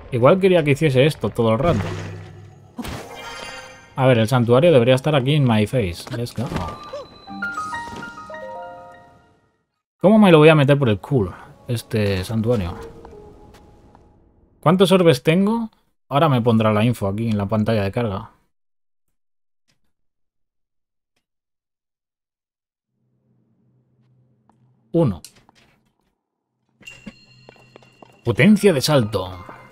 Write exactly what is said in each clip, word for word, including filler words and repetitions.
Igual quería que hiciese esto todo el rato. A ver, el santuario debería estar aquí en my face. Let's go. ¿Cómo me lo voy a meter por el culo? Este santuario. ¿Cuántos orbes tengo? Ahora me pondrá la info aquí en la pantalla de carga. Uno. Potencia de salto.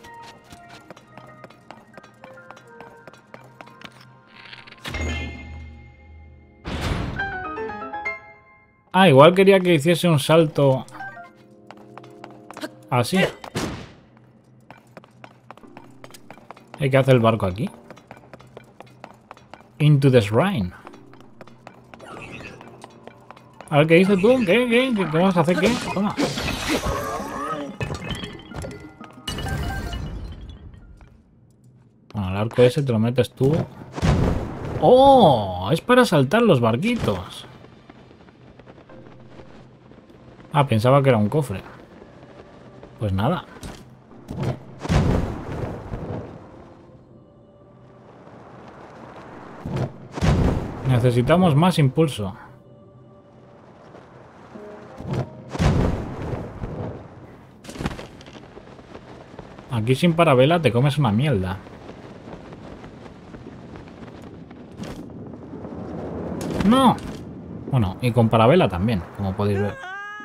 Ah, igual quería que hiciese un salto así. ¿Y qué hace el barco aquí? Into the shrine. A ver, ¿qué dices tú? ¿Qué? ¿Qué? ¿Qué, qué vas a hacer? ¿Qué? Toma. Bueno, el arco ese te lo metes tú. ¡Oh! Es para saltar los barquitos. Ah, pensaba que era un cofre. Pues nada. Necesitamos más impulso. Aquí sin parabela te comes una mierda. ¡No! Bueno, y con parabela también, como podéis ver.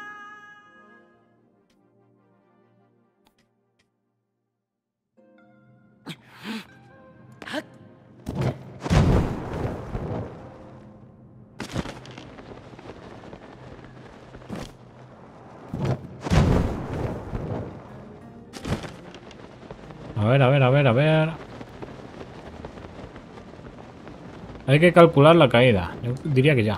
A ver, a ver, a ver, a ver. Hay que calcular la caída. Yo diría que ya.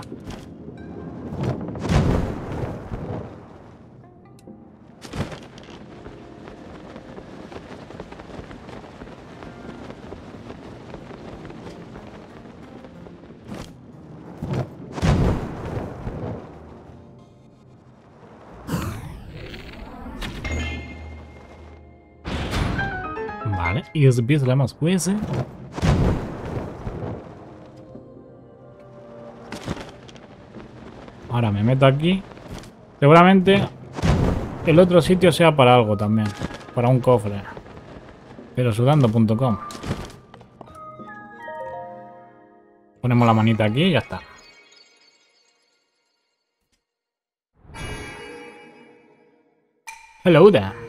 Vale, y después le damos juez. Ahora me meto aquí. Seguramente el otro sitio sea para algo también. Para un cofre. Pero sudando punto com. Ponemos la manita aquí y ya está. Hello there.